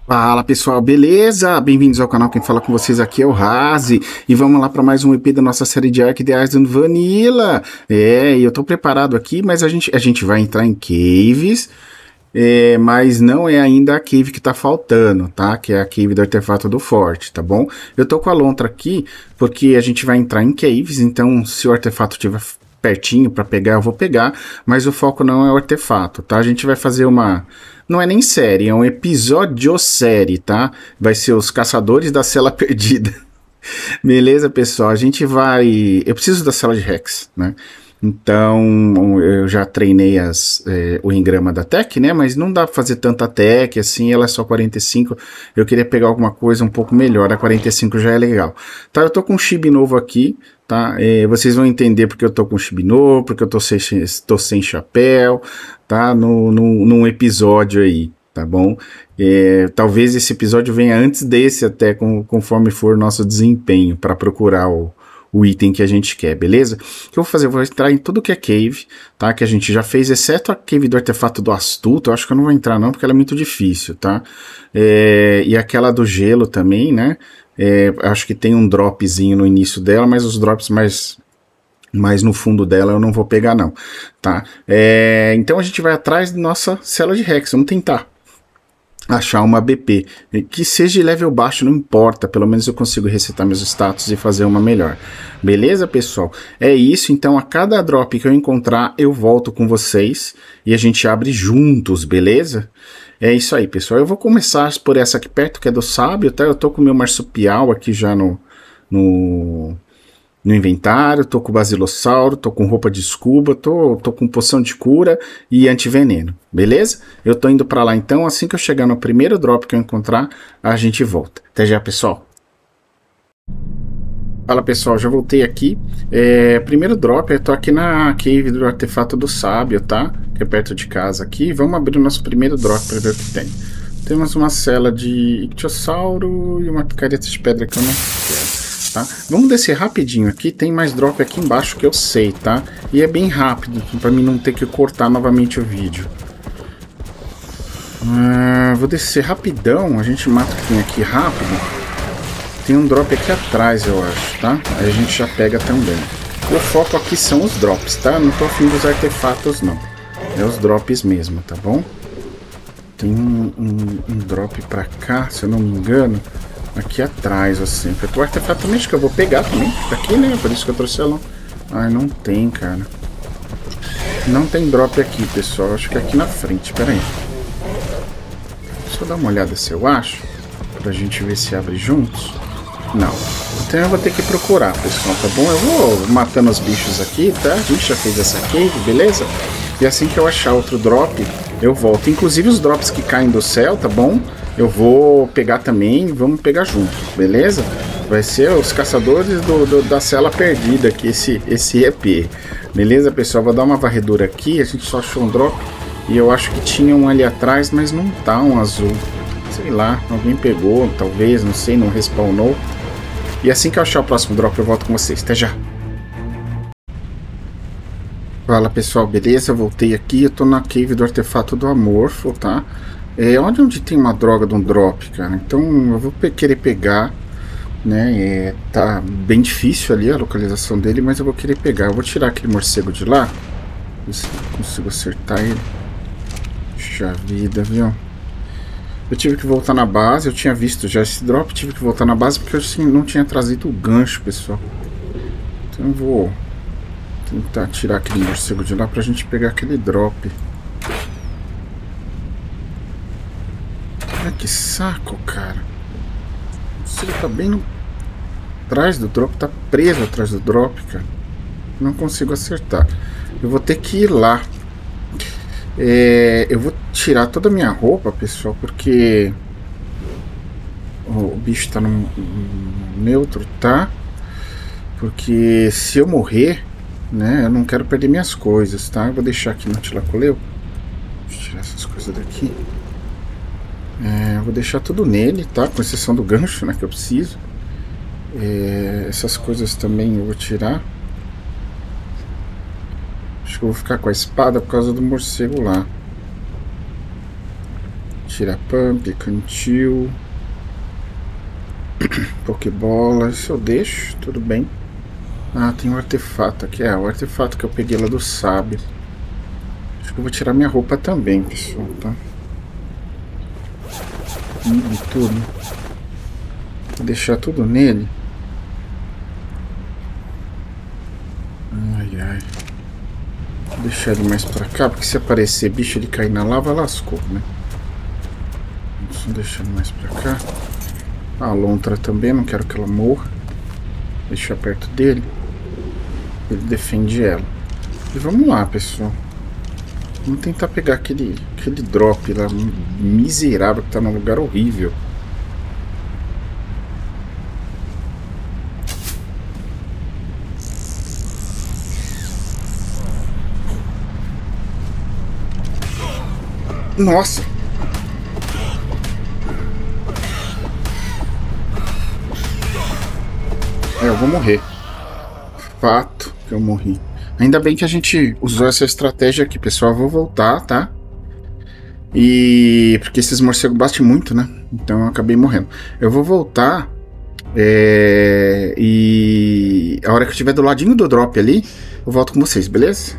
Fala pessoal, beleza? Bem-vindos ao canal. Quem fala com vocês aqui é o Razi e vamos lá para mais um EP da nossa série de Ark The Island Vanilla. E eu tô preparado aqui, mas a gente vai entrar em caves, mas não é ainda a cave que tá faltando, tá? Que é a cave do artefato do forte, tá bom? Eu tô com a lontra aqui porque a gente vai entrar em caves, então se o artefato tiver pertinho para pegar, eu vou pegar, mas o foco não é o artefato, tá? A gente vai fazer uma... Não é nem série, é um episódio série, tá? Vai ser os Caçadores da Cela Perdida. Beleza, pessoal? A gente vai... Eu preciso da cela de Rex, né? Então, eu já treinei o engrama da Tech, né? Mas não dá pra fazer tanta Tech, assim, ela é só 45. Eu queria pegar alguma coisa um pouco melhor, a 45 já é legal. Tá, eu tô com um chip novo aqui, tá? Vocês vão entender porque eu tô com chip novo, porque eu tô sem chapéu, tá? Num episódio aí, tá bom? Talvez esse episódio venha antes desse até, conforme for o nosso desempenho, para procurar o item que a gente quer, beleza? O que eu vou fazer? Eu vou entrar em tudo que é cave, tá? Que a gente já fez, exceto a cave do artefato do astuto. Eu acho que eu não vou entrar não, porque ela é muito difícil, tá? E aquela do gelo também, né? Acho que tem um dropzinho no início dela, mas os drops mais no fundo dela eu não vou pegar não, tá? Então a gente vai atrás da nossa cela de Rex, vamos tentar achar uma BP, que seja de level baixo, não importa, pelo menos eu consigo resetar meus status e fazer uma melhor. Beleza, pessoal? É isso, então a cada drop que eu encontrar, eu volto com vocês e a gente abre juntos, beleza? É isso aí, pessoal. Eu vou começar por essa aqui perto, que é do sábio, tá? Eu tô com o meu marsupial aqui já no inventário, tô com basilossauro, tô com roupa de scuba, tô com poção de cura e antiveneno, beleza? Eu tô indo pra lá então, assim que eu chegar no primeiro drop que eu encontrar, a gente volta. Até já, pessoal. Fala, pessoal, já voltei aqui. Primeiro drop, eu tô aqui na cave do artefato do sábio, tá? Que é perto de casa aqui. Vamos abrir o nosso primeiro drop pra ver o que tem. Temos uma cela de ictiossauro e uma picareta de pedra que eu não quero. Tá? Vamos descer rapidinho aqui, tem mais drop aqui embaixo que eu sei, tá? E é bem rápido, para mim não ter que cortar novamente o vídeo. Vou descer rapidão, a gente mata o que tem aqui rápido. Tem um drop aqui atrás, eu acho, tá? Aí a gente já pega também. O foco aqui são os drops, tá? Não tô afim dos artefatos, não. É os drops mesmo, tá bom? Tem um drop pra cá, se eu não me engano. Aqui atrás, assim. O artefato também acho que eu vou pegar também. Tá aqui, né? Por isso que eu trouxe ela. Ai, não tem, cara. Não tem drop aqui, pessoal. Acho que é aqui na frente. Pera aí. Deixa eu dar uma olhada se eu acho. Pra gente ver se abre juntos. Não. Então eu vou ter que procurar, pessoal, tá bom? Eu vou matando os bichos aqui, tá? A gente já fez essa cave, beleza? E assim que eu achar outro drop, eu volto. Inclusive os drops que caem do céu, tá bom? Eu vou pegar também, vamos pegar junto, beleza? Vai ser os caçadores da cela perdida aqui, esse EP. Beleza, pessoal? Vou dar uma varredura aqui, a gente só achou um drop. E eu acho que tinha um ali atrás, mas não tá um azul. Sei lá, alguém pegou, talvez, não sei, não respawnou. E assim que eu achar o próximo drop, eu volto com vocês. Até já! Fala, pessoal, beleza? Eu voltei aqui, eu tô na cave do artefato do Amorfo, tá? Onde tem uma droga de um drop, cara. Então eu vou querer pegar, né? Tá bem difícil ali a localização dele, mas eu vou querer pegar. Eu vou tirar aquele morcego de lá. Ver se eu consigo acertar ele. Puxa vida, viu? Eu tive que voltar na base. Eu tinha visto já esse drop. Tive que voltar na base porque eu assim, não tinha trazido o gancho, pessoal. Então eu vou tentar tirar aquele morcego de lá pra gente pegar aquele drop. Ai, que saco, cara. O morcego tá bem atrás do drop. Tá preso atrás do drop, cara. Não consigo acertar. Eu vou ter que ir lá. Eu vou tirar toda a minha roupa, pessoal, porque o bicho tá no neutro, tá? Porque se eu morrer, né, eu não quero perder minhas coisas, tá? Eu vou deixar aqui no Tilacoleu. Deixa eu tirar essas coisas daqui. Eu vou deixar tudo nele, tá? Com exceção do gancho, né, que eu preciso. Essas coisas também eu vou tirar. Acho que eu vou ficar com a espada por causa do morcego lá. Tira pump, cantil. Pokébola, isso eu deixo, tudo bem. Ah, tem um artefato aqui. É, o artefato que eu peguei lá do sábio. Acho que eu vou tirar minha roupa também, pessoal, tá? E tudo. Vou deixar tudo nele. Ai, ai. Vou deixar ele mais pra cá, porque se aparecer bicho ele cair na lava, lascou, né? Só deixar ele mais pra cá. A lontra também, não quero que ela morra. Deixar perto dele. Ele defende ela. E vamos lá, pessoal. Vamos tentar pegar aquele drop lá miserável que tá num lugar horrível. Nossa! É, eu vou morrer. Fato que eu morri. Ainda bem que a gente usou essa estratégia aqui, pessoal. Eu vou voltar, tá? E... porque esses morcegos batem muito, né? Então eu acabei morrendo. Eu vou voltar. E... a hora que eu estiver do ladinho do drop ali, eu volto com vocês, beleza?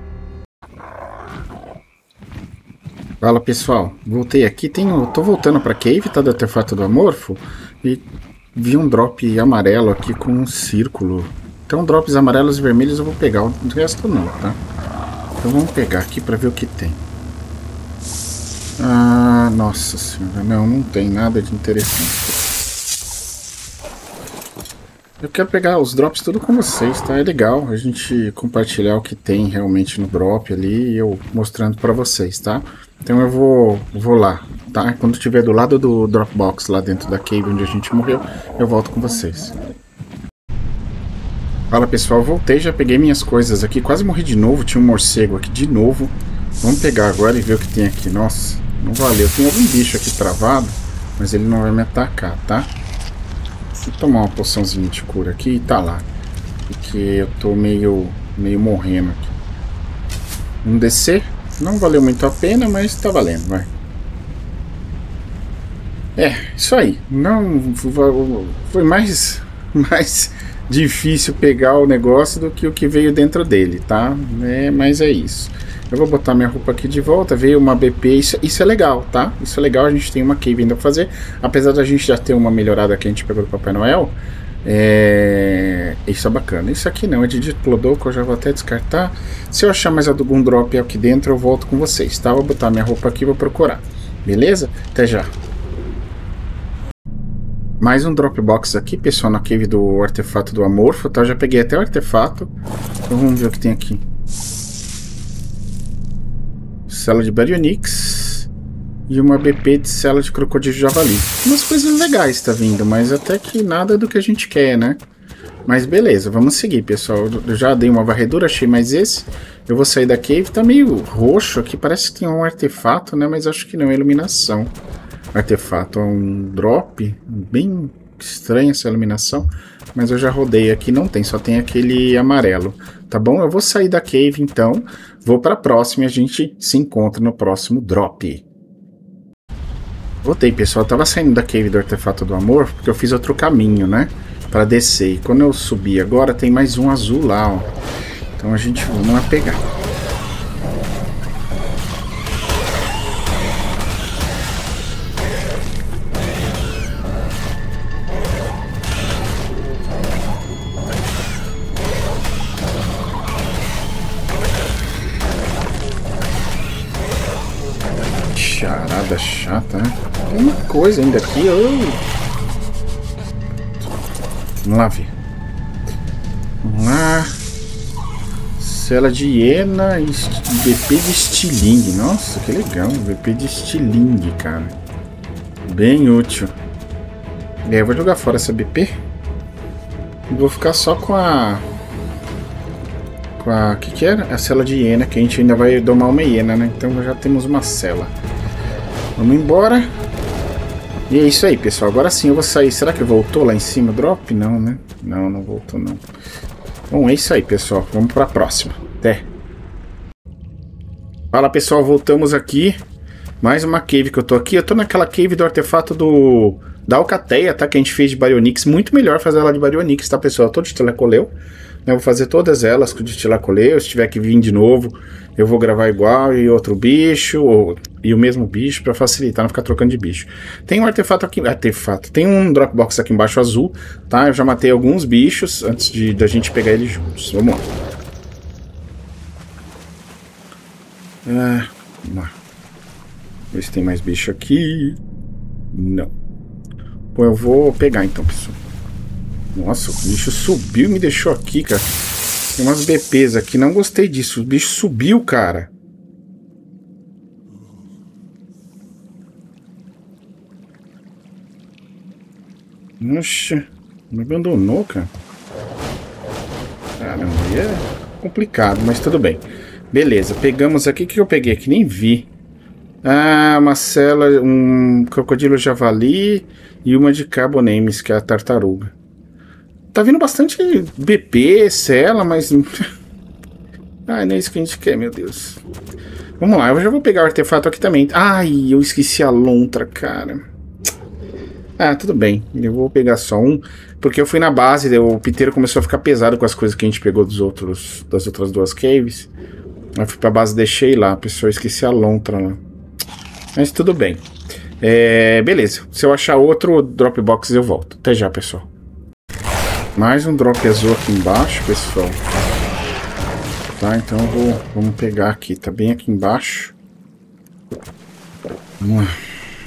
Fala, pessoal. Voltei aqui. Tô voltando pra cave, tá? Do artefato do Amorfo. E vi um drop amarelo aqui com um círculo. Então drops amarelos e vermelhos eu vou pegar, o resto não, tá? Então vamos pegar aqui pra ver o que tem. Ah, nossa senhora, não tem nada de interessante. Eu quero pegar os drops tudo com vocês, tá? É legal a gente compartilhar o que tem realmente no drop ali e eu mostrando pra vocês, tá? Então eu vou lá, tá? Quando estiver do lado do Dropbox lá dentro da cave onde a gente morreu, eu volto com vocês. Fala, pessoal, voltei, já peguei minhas coisas aqui, quase morri de novo, tinha um morcego aqui de novo. Vamos pegar agora e ver o que tem aqui. Nossa, não valeu, tem algum bicho aqui travado, mas ele não vai me atacar, tá? Vou tomar uma poçãozinha de cura aqui e tá lá, porque eu tô meio morrendo aqui. Vamos descer, não valeu muito a pena, mas tá valendo, vai. É, isso aí, não foi mais difícil pegar o negócio do que o que veio dentro dele, tá? Mas é isso. Eu vou botar minha roupa aqui de volta, veio uma BP, isso é legal, tá? Isso é legal, a gente tem uma cave ainda pra fazer, apesar da gente já ter uma melhorada que a gente pegou do Papai Noel, isso é bacana. Isso aqui não, é de Diplodocus, eu já vou até descartar. Se eu achar mais algum drop aqui dentro, eu volto com vocês, tá? Vou botar minha roupa aqui e vou procurar, beleza? Até já. Mais um Dropbox aqui, pessoal, na cave do artefato do Amorfo, tá? Eu já peguei até o artefato. Então vamos ver o que tem aqui. Cela de Baryonyx e uma BP de cela de crocodilo javali. Umas coisas legais tá vindo, mas até que nada do que a gente quer, né? Mas beleza, vamos seguir, pessoal. Eu já dei uma varredura, achei mais esse. Eu vou sair da cave, tá meio roxo aqui, parece que tem um artefato, né? Mas acho que não é iluminação. Artefato é um drop, bem estranha essa iluminação, mas eu já rodei aqui, não tem, só tem aquele amarelo, tá bom? Eu vou sair da cave então, vou para a próxima e a gente se encontra no próximo drop. Voltei, pessoal, eu tava saindo da cave do artefato do amor, porque eu fiz outro caminho, né, para descer, e quando eu subi agora tem mais um azul lá, ó. Então a gente, vamos lá pegar. Charada chata, né? Tem uma coisa ainda aqui. Vamos lá ver. Vamos lá. Cela de hiena e BP de estilingue. Nossa, que legal. BP de estilingue, cara. Bem útil. Eu vou jogar fora essa BP. E vou ficar só com a... o que era? A cela de hiena, que a gente ainda vai domar uma hiena, né? Então já temos uma cela. Vamos embora. E é isso aí, pessoal. Agora sim eu vou sair. Será que voltou lá em cima o drop? Não, né? Não, não voltou não. Bom, é isso aí, pessoal. Vamos para a próxima. Até. Fala, pessoal. Voltamos aqui. Mais uma cave que eu tô aqui. Eu tô naquela cave do artefato da Alcateia, tá? Que a gente fez de Baryonyx. Muito melhor fazer ela de Baryonyx, tá, pessoal? Eu tô de Thylacoleo. Eu vou fazer todas elas com de Thylacoleo. Se tiver que vir de novo, eu vou gravar igual e outro bicho, e o mesmo bicho, pra facilitar, não ficar trocando de bicho. Tem um artefato aqui... Tem um Dropbox aqui embaixo azul, tá? Eu já matei alguns bichos antes da gente pegar eles juntos. Vamos lá. Vamos lá. Ver se tem mais bicho aqui. Não. Bom, eu vou pegar então, pessoal. Nossa, o bicho subiu e me deixou aqui, cara. Tem umas BPs aqui. Não gostei disso. O bicho subiu, cara. Oxa. Me abandonou, cara. Caramba, aí é complicado, mas tudo bem. Beleza, pegamos aqui. O que eu peguei aqui? Nem vi. Ah, uma cela, um crocodilo javali e uma de Carbonemes, que é a tartaruga. Tá vindo bastante BP, cela, mas... ah, não é isso que a gente quer, meu Deus. Vamos lá, eu já vou pegar o artefato aqui também. Ai, eu esqueci a lontra, cara. Ah, tudo bem. Eu vou pegar só um, porque eu fui na base, o piteiro começou a ficar pesado com as coisas que a gente pegou das outras duas caves. Eu fui pra base e deixei lá, pessoal, eu esqueci a lontra lá. Mas tudo bem. Beleza. Se eu achar outro Dropbox eu volto. Até já, pessoal. Mais um drop azul aqui embaixo, pessoal. Tá, então vamos pegar aqui. Tá bem aqui embaixo. Vamos lá.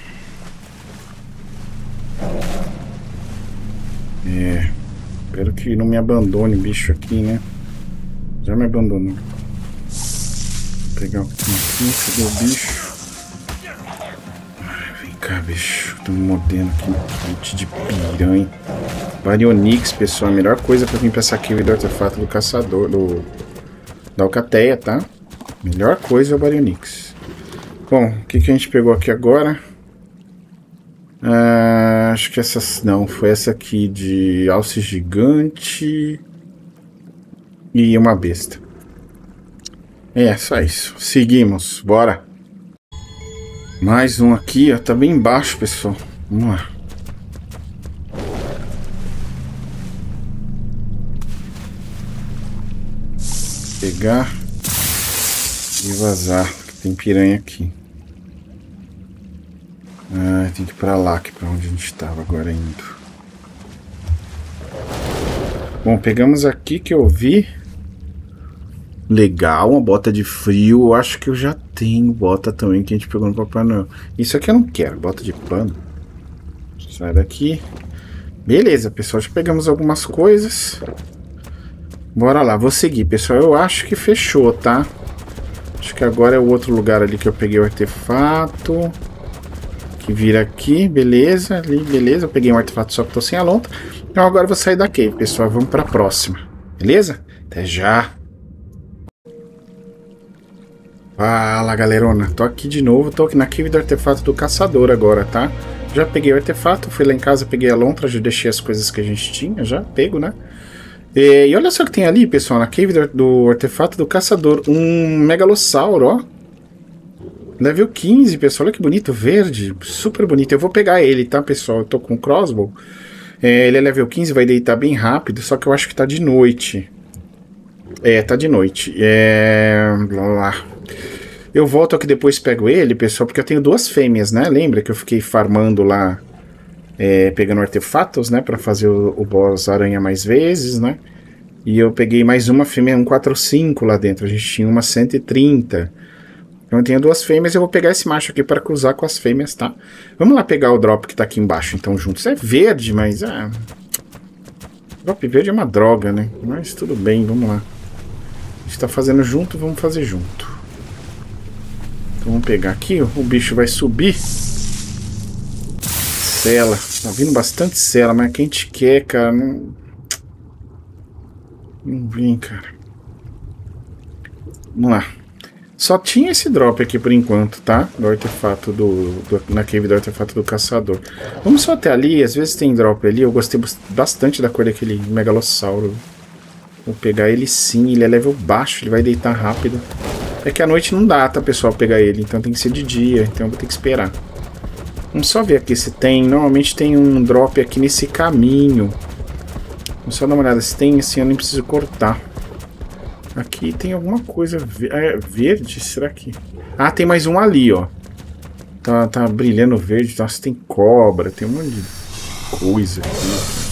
Espero que não me abandone o bicho aqui, né? Já me abandonou. Vou pegar aqui. Cadê o bicho? Vem cá, bicho. Tô me mordendo aqui. Um monte de piranha. Baryonyx, pessoal. A melhor coisa pra vir pra essa cave do artefato do caçador. Da Alcateia, tá? Melhor coisa é o Baryonyx. Bom, o que a gente pegou aqui agora? Acho que essa... Não, foi essa aqui de alce gigante. E uma besta. Só isso. Seguimos. Bora. Mais um aqui, ó. Tá bem embaixo, pessoal. Vamos lá. Pegar e vazar, que tem piranha aqui. Tem que ir pra lá, que é pra onde a gente estava agora indo. Bom, pegamos aqui que eu vi. Legal, uma bota de frio. Eu acho que eu já tenho bota também que a gente pegou no Papai Noel. Isso aqui eu não quero, bota de pano. Sai daqui. Beleza, pessoal, já pegamos algumas coisas. Bora lá, vou seguir, pessoal. Eu acho que fechou, tá? Acho que agora é o outro lugar ali que eu peguei o artefato. Que vira aqui, beleza. Ali, beleza, eu peguei um artefato só que tô sem a lontra. Então agora eu vou sair daqui, pessoal. Vamos pra próxima, beleza? Até já. Fala, galerona. Tô aqui de novo, tô aqui na cave do artefato do caçador agora, tá? Já peguei o artefato, fui lá em casa, peguei a lontra, já deixei as coisas que a gente tinha, já pego, né? E olha só o que tem ali, pessoal, na cave do artefato do caçador. Um megalossauro, ó. Level 15, pessoal. Olha que bonito, verde. Super bonito. Eu vou pegar ele, tá, pessoal? Eu tô com crossbow. Ele é level 15, vai deitar bem rápido. Só que eu acho que tá de noite. Tá de noite. Lá. Eu volto aqui depois pego ele, pessoal, porque eu tenho duas fêmeas, né? Lembra que eu fiquei farmando lá... pegando artefatos, né, pra fazer o boss aranha mais vezes, né, e eu peguei mais uma fêmea, 145 lá dentro, a gente tinha uma 130, então eu tenho duas fêmeas, eu vou pegar esse macho aqui para cruzar com as fêmeas, tá, vamos lá pegar o drop que tá aqui embaixo, então, juntos, é verde, mas, drop verde é uma droga, né, mas tudo bem, vamos lá, a gente tá fazendo junto, vamos fazer junto, então vamos pegar aqui, o bicho vai subir, cela. Tá vindo bastante cela, mas quem te quer, cara, não vem, cara. Vamos lá. Só tinha esse drop aqui por enquanto, tá? Do artefato na cave do artefato do caçador. Vamos só até ali, às vezes tem drop ali. Eu gostei bastante da cor daquele megalossauro. Vou pegar ele sim, ele é level baixo, ele vai deitar rápido. É que à noite não dá, tá, pessoal, pegar ele. Então tem que ser de dia, então eu vou ter que esperar. Vamos só ver aqui se tem. Normalmente tem um drop aqui nesse caminho. Vamos só dar uma olhada se tem, assim eu nem preciso cortar. Aqui tem alguma coisa verde, será que... Ah, tem mais um ali, ó. Tá brilhando verde. Nossa, tem cobra, tem um monte de coisa aqui.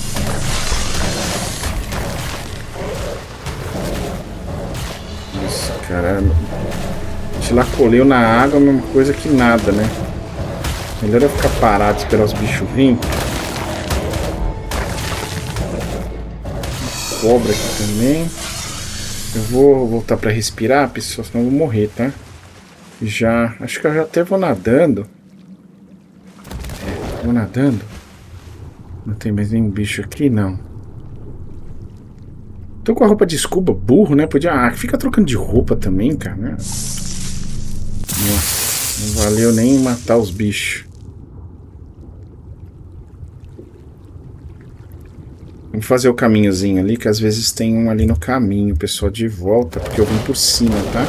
Nossa, caralho. Tilacoleu na água, a mesma coisa que nada, né? Melhor eu ficar parado, esperar os bichos virem. Cobra aqui também. Eu vou voltar pra respirar, pessoal, senão eu vou morrer, tá? Já, acho que eu já até vou nadando. Vou nadando. Não tem mais nenhum bicho aqui, não. Tô com a roupa de scuba, burro, né? Podia... Ah, fica trocando de roupa também, cara, né? Nossa, não valeu nem matar os bichos. Vamos fazer o caminhozinho ali, que às vezes tem um ali no caminho, pessoal, de volta, porque eu vim por cima, tá?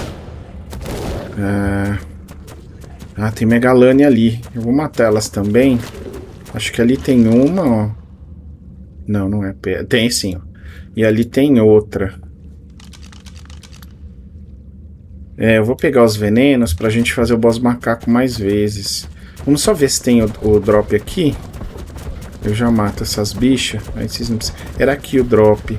Ah, tem Megalane ali. Eu vou matar elas também. Acho que ali tem uma, ó. Não, não é. Tem sim, ó. E ali tem outra. Eu vou pegar os venenos pra gente fazer o boss macaco mais vezes. Vamos só ver se tem o drop aqui. Eu já mato essas bichas. Aí vocês não precisam... Era aqui o drop.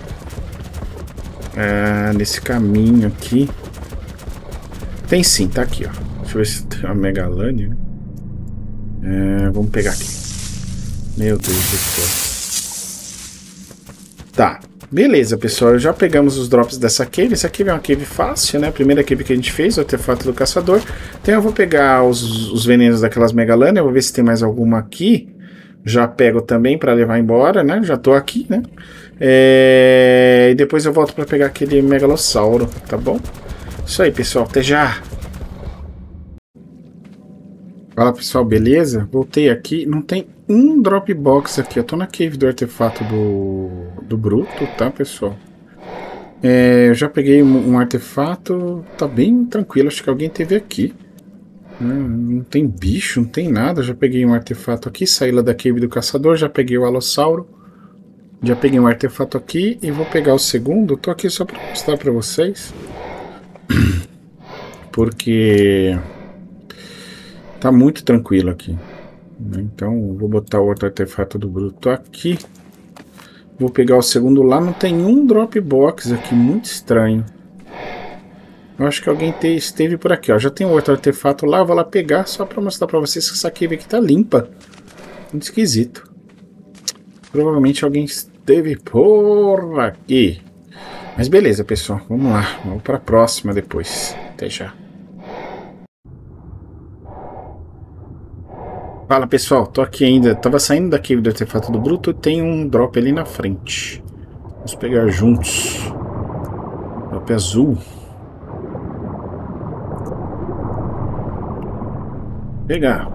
Nesse caminho aqui. Tem sim, tá aqui, ó. Deixa eu ver se tem uma Megalane, né? Vamos pegar aqui. Meu Deus do céu. Tá. Beleza, pessoal. Já pegamos os drops dessa cave. Essa cave é uma cave fácil, né? A primeira cave que a gente fez, o artefato do caçador. Então eu vou pegar os venenos daquelas Megalane. Eu vou ver se tem mais alguma aqui. Já pego também para levar embora, né? Já tô aqui, né? E depois eu volto para pegar aquele megalossauro, tá bom? Isso aí, pessoal. Até já! Fala, pessoal. Beleza? Voltei aqui. Não tem um drop box aqui. Eu tô na cave do artefato do Bruto, tá, pessoal? Eu já peguei um artefato. Tá bem tranquilo. Acho que alguém teve aqui. Não tem bicho, não tem nada. Já peguei um artefato aqui, saí lá da cave do caçador, já peguei o alossauro. Já peguei um artefato aqui e vou pegar o segundo. Tô aqui só para mostrar para vocês. Porque tá muito tranquilo aqui. Então vou botar o outro artefato do Bruto aqui. Vou pegar o segundo lá. Não tem um drop box aqui, muito estranho. Eu acho que alguém esteve por aqui, ó. Já tem outro artefato lá, eu vou lá pegar só pra mostrar pra vocês que essa cave aqui tá limpa. Muito esquisito. Provavelmente alguém esteve por aqui. Mas beleza, pessoal. Vamos lá. Vamos pra próxima depois. Até já. Fala, pessoal. Tô aqui ainda. Tava saindo da cave do artefato do Bruto. Tem um drop ali na frente. Vamos pegar juntos. Drop azul. Pegar.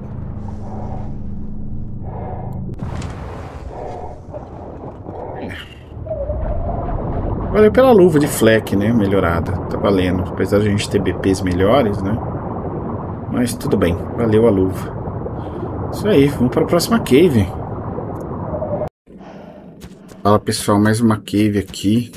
Valeu pela luva de Fleck, né? Melhorada. Tá valendo. Apesar de a gente ter BPs melhores, né? Mas tudo bem. Valeu a luva. Isso aí. Vamos para a próxima cave. Fala, pessoal. Mais uma cave aqui.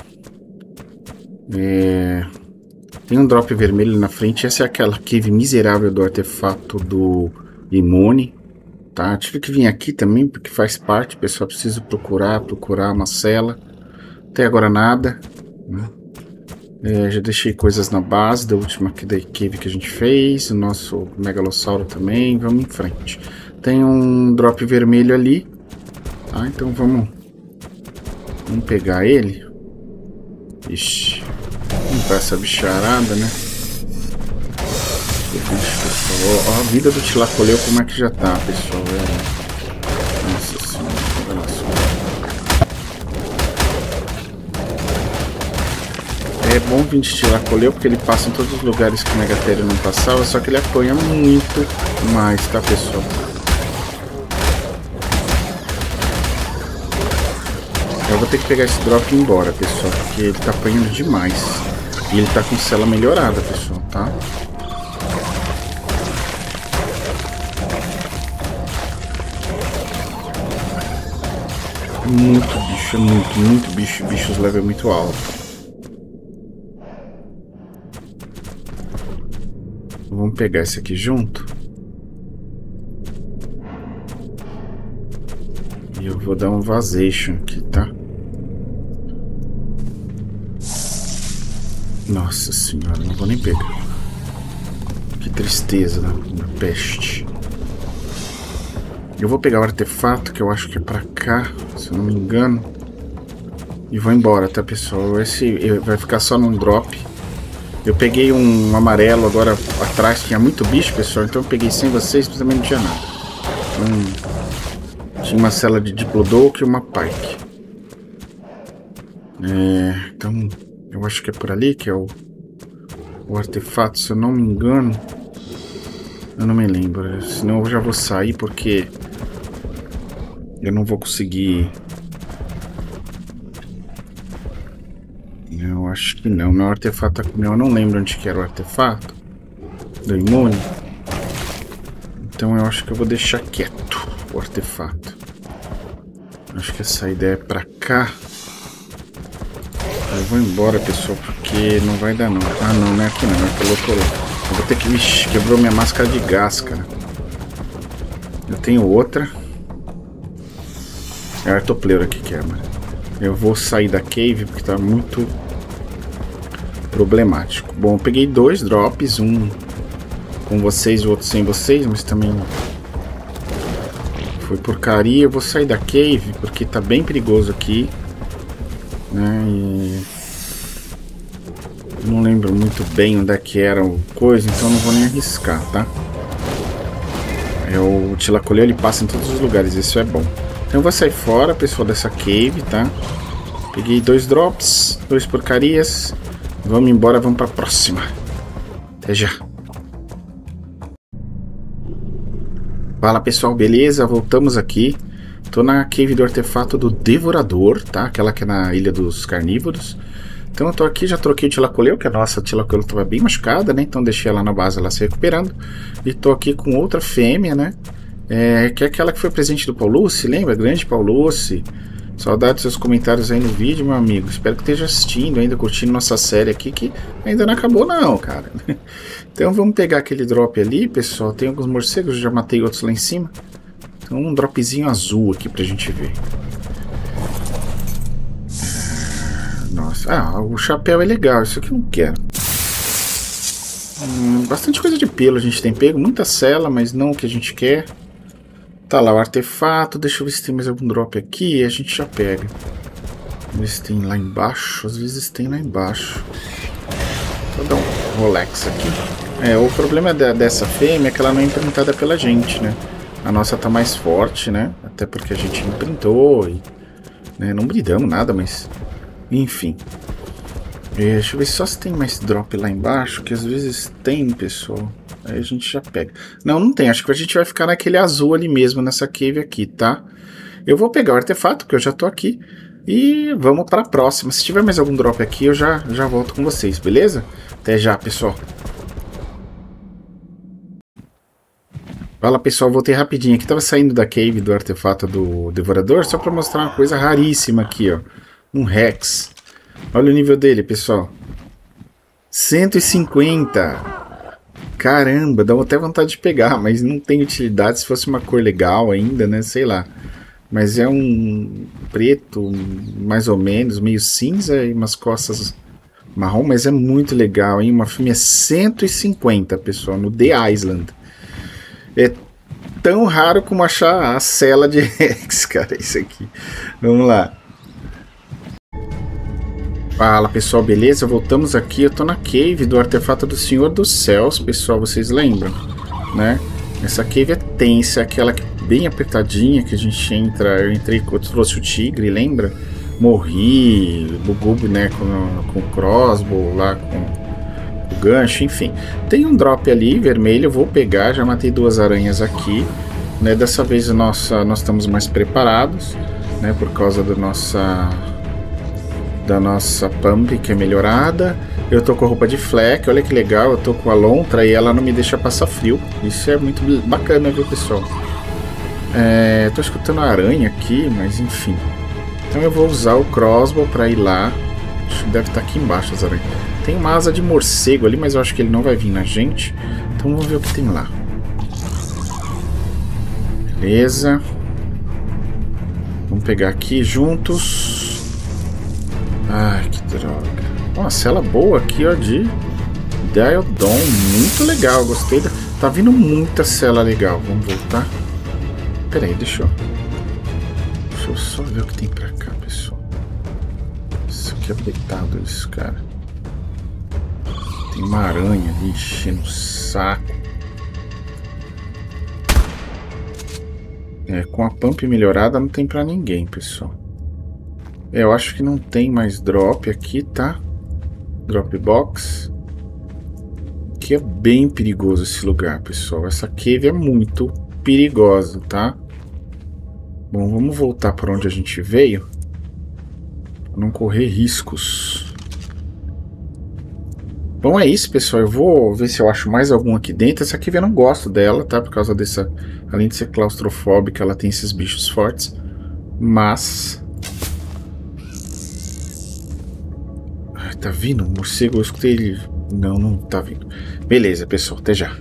Tem um drop vermelho na frente. Essa é aquela cave miserável do artefato do imune. Tá? Tive que vir aqui também, porque faz parte. Pessoal, preciso procurar uma cela. Até agora nada. Né? Já deixei coisas na base da última cave que a gente fez. O nosso megalossauro também. Vamos em frente. Tem um drop vermelho ali. Tá? Então vamos pegar ele. Ixi. Vamos para essa bicharada, né? Ó, a vida do Tilacoleu como é que já tá, pessoal. Nossa senhora. Nossa. É bom vir de Tilacoleu porque ele passa em todos os lugares que o Megatério não passava, só que ele apanha muito mais, tá, pessoal? Eu vou ter que pegar esse drop e ir embora, pessoal, porque ele tá apanhando demais. E ele tá com cela melhorada, pessoal, tá? Muito bicho, é muito bicho. Bichos level muito alto. Vamos pegar esse aqui junto. E eu vou dar um vazation aqui, tá? Nossa senhora, não vou nem pegar. Que tristeza, né? Peste. Eu vou pegar o artefato, que eu acho que é pra cá, se eu não me engano. E vou embora, tá, pessoal? Esse vai ficar só num drop. Eu peguei um amarelo agora atrás, tinha muito bicho, pessoal. Então eu peguei sem vocês, mas também não tinha nada. Então, tinha uma cela de Diplodocus e uma Pike. Então, eu acho que é por ali que é o artefato, se eu não me engano. Eu não me lembro, senão eu já vou sair porque eu não vou conseguir. Eu acho que não, meu artefato eu não lembro onde que era o artefato do imune. Então eu acho que eu vou deixar quieto o artefato. Acho que essa ideia é pra cá. Eu vou embora, pessoal, porque não vai dar não. Ah não, não é aqui não, é pelo outro lado. Eu vou ter que... Ixi, quebrou minha máscara de gás, cara. Eu tenho outra. É a Artopleura que quebra. Eu vou sair da cave porque tá muito problemático. Bom, eu peguei 2 drops, um com vocês e o outro sem vocês, mas também foi porcaria. Eu vou sair da cave porque tá bem perigoso aqui, né? E não lembro muito bem onde é que era o coisa, então não vou nem arriscar, tá? O Tilacoleu, ele passa em todos os lugares, isso é bom. Então eu vou sair fora, pessoal, dessa cave, tá? Peguei 2 drops, 2 porcarias. Vamos embora, vamos pra próxima. Até já. Fala, pessoal, beleza? Voltamos aqui. Tô na cave do artefato do Devorador, tá? Aquela que é na Ilha dos Carnívoros. Então eu tô aqui, já troquei o Tilacoleu, que a nossa Tilacoleu tava bem machucada, né? Então deixei ela na base, ela se recuperando. E tô aqui com outra fêmea, né? Que é aquela que foi presente do Paulucci, lembra? Grande Paulucci. Saudade dos seus comentários aí no vídeo, meu amigo. Espero que esteja assistindo, ainda curtindo nossa série aqui, que ainda não acabou não, cara. Então vamos pegar aquele drop ali, pessoal. Tem alguns morcegos, eu já matei outros lá em cima. Então um dropzinho azul aqui pra gente ver. Nossa, o chapéu é legal, isso aqui eu não quero. Bastante coisa de pelo a gente tem pego, muita cela, mas não o que a gente quer. Tá lá o artefato, deixa eu ver se tem mais algum drop aqui, a gente já pega. Vamos ver se tem lá embaixo, às vezes tem lá embaixo. Vou dar um Rolex aqui. O problema dessa fêmea é que ela não é imprintada pela gente, né? A nossa tá mais forte, né? Até porque a gente imprintou e... né? Não bridamos nada, mas... enfim. Deixa eu ver só se tem mais drop lá embaixo, que às vezes tem, pessoal. Aí a gente já pega. Não, não tem. Acho que a gente vai ficar naquele azul ali mesmo, nessa cave aqui, tá? Eu vou pegar o artefato, porque eu já tô aqui. E vamos para a próxima. Se tiver mais algum drop aqui, eu já volto com vocês, beleza? Até já, pessoal. Fala, pessoal. Voltei rapidinho aqui. Tava saindo da cave do artefato do Devorador, só para mostrar uma coisa raríssima aqui, ó. Um Rex. Olha o nível dele, pessoal. 150. Caramba, dá até vontade de pegar, mas não tem utilidade. Se fosse uma cor legal ainda, né? Sei lá. Mas é um preto, mais ou menos, meio cinza e umas costas marrom, mas é muito legal, hein? Uma fêmea 150, pessoal, no The Island. É tão raro como achar a cela de Rex, cara, isso aqui. Vamos lá. Fala, pessoal, beleza? Voltamos aqui. Eu tô na cave do artefato do Senhor dos Céus, pessoal, vocês lembram, né? Essa cave é tensa, aquela que bem apertadinha que a gente entra. Eu entrei, eu trouxe o tigre, lembra? Morri, bugub, né, com o crossbow lá, com o gancho, enfim. Tem um drop ali, vermelho, eu vou pegar, já matei 2 aranhas aqui, né? Dessa vez nós estamos mais preparados, né, por causa da nossa pump, que é melhorada. Eu tô com a roupa de Fleck, olha que legal, eu tô com a lontra e ela não me deixa passar frio. Isso é muito bacana, viu, pessoal? Tô escutando a aranha aqui, mas enfim. Então eu vou usar o crossbow pra ir lá. Acho que deve estar aqui embaixo as aranhas. Tem uma asa de morcego ali, mas eu acho que ele não vai vir na gente. Então vamos ver o que tem lá. Beleza. Vamos pegar aqui juntos. Ai, que droga. Uma cela boa aqui, ó, de Diodon. Muito legal, gostei. Tá vindo muita cela legal. Vamos voltar. Pera aí, deixa eu só ver o que tem pra cá, pessoal. Isso aqui é apertado, isso, cara. Tem uma aranha ali enchendo o saco. Com a pump melhorada não tem pra ninguém, pessoal. Eu acho que não tem mais drop aqui, tá? Drop box. Que é bem perigoso esse lugar, pessoal. Essa cave é muito perigosa, tá? Bom, vamos voltar para onde a gente veio. Pra não correr riscos. Bom, é isso, pessoal. Eu vou ver se eu acho mais algum aqui dentro. Essa cave eu não gosto dela, tá? Por causa dessa... Além de ser claustrofóbica, ela tem esses bichos fortes. Mas... Ai, tá vindo? Um morcego, eu escutei ele... Não, não tá vindo. Beleza, pessoal. Até já.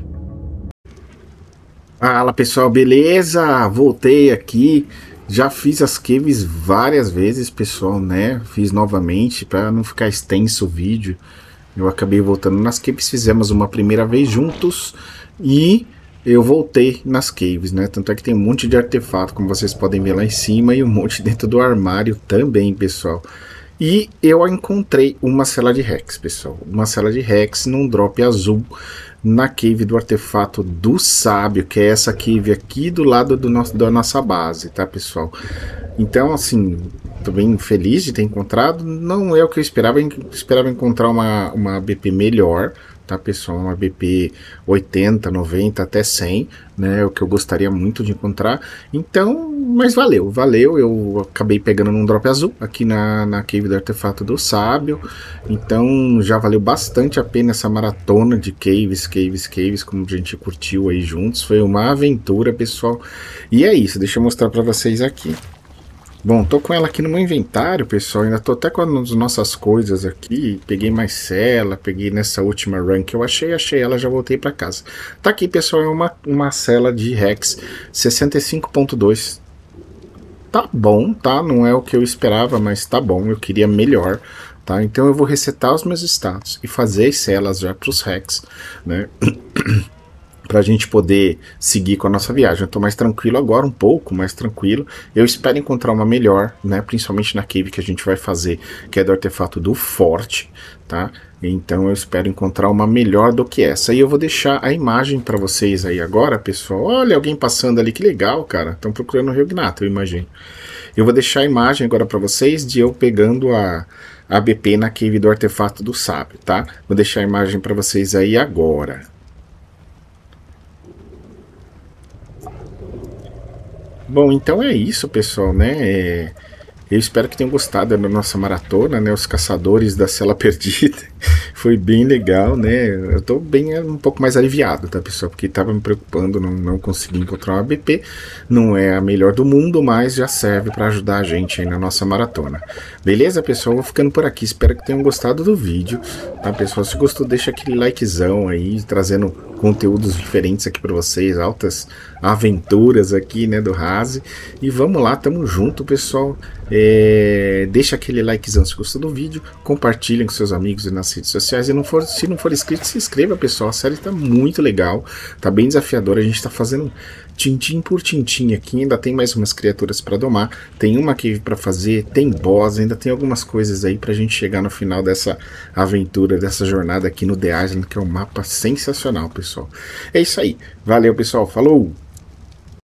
Fala, pessoal. Beleza? Voltei aqui. Já fiz as caves várias vezes, pessoal, né? Fiz novamente para não ficar extenso o vídeo. Eu acabei voltando nas caves. Fizemos uma primeira vez juntos. E... eu voltei nas caves, né? Tanto é que tem um monte de artefato, como vocês podem ver lá em cima, e um monte dentro do armário também, pessoal. E eu encontrei uma cela de Rex, pessoal. Uma cela de Rex num drop azul na cave do artefato do sábio, que é essa cave aqui do lado da nossa base, tá, pessoal? Então, assim, tô bem feliz de ter encontrado. Não é o que eu esperava encontrar uma BP melhor, tá, pessoal? Uma BP 80, 90, até 100, né? É o que eu gostaria muito de encontrar. Então, mas valeu. Eu acabei pegando num drop azul aqui na cave do artefato do sábio. Então, já valeu bastante a pena essa maratona de caves, como a gente curtiu aí juntos. Foi uma aventura, pessoal. E é isso, deixa eu mostrar pra vocês aqui. Bom, tô com ela aqui no meu inventário, pessoal. Ainda tô até com as nossas coisas aqui. Peguei mais cela, peguei nessa última run que eu achei ela, já voltei pra casa. Tá aqui, pessoal, é uma cela de Rex 65.2. Tá bom, tá? Não é o que eu esperava, mas tá bom. Eu queria melhor, tá? Então eu vou resetar os meus status e fazer as celas já pros Rex, né? Pra gente poder seguir com a nossa viagem. Eu tô mais tranquilo agora, um pouco mais tranquilo. Eu espero encontrar uma melhor, né? Principalmente na cave que a gente vai fazer, que é do artefato do forte, tá? Então eu espero encontrar uma melhor do que essa. E eu vou deixar a imagem pra vocês aí agora, pessoal. Olha, alguém passando ali, que legal, cara. Estão procurando o Rio Gnato, eu imagino. Eu vou deixar a imagem agora pra vocês de eu pegando a BP na cave do artefato do sábio, tá? Vou deixar a imagem pra vocês aí agora. Bom, então é isso, pessoal, né? Eu espero que tenham gostado da nossa maratona, né? Os caçadores da cela perdida. Foi bem legal, né? Eu tô bem um pouco mais aliviado, tá, pessoal? Porque tava me preocupando, não consegui encontrar uma BP. Não é a melhor do mundo, mas já serve para ajudar a gente aí na nossa maratona. Beleza, pessoal? Vou ficando por aqui. Espero que tenham gostado do vídeo, tá, pessoal? Se gostou, deixa aquele likezão aí, trazendo conteúdos diferentes aqui para vocês, altas aventuras aqui, né, do Raze. E vamos lá, tamo junto, pessoal. Deixa aquele likezão se gostou do vídeo, compartilhem com seus amigos e nas redes sociais. E se não for inscrito, se inscreva, pessoal. A série tá muito legal, tá bem desafiadora. A gente tá fazendo tintim por tintim aqui. Ainda tem mais umas criaturas para domar, tem uma cave para fazer, tem boss, ainda tem algumas coisas aí pra gente chegar no final dessa aventura, dessa jornada aqui no The Island, que é um mapa sensacional, pessoal. É isso aí, valeu, pessoal, falou!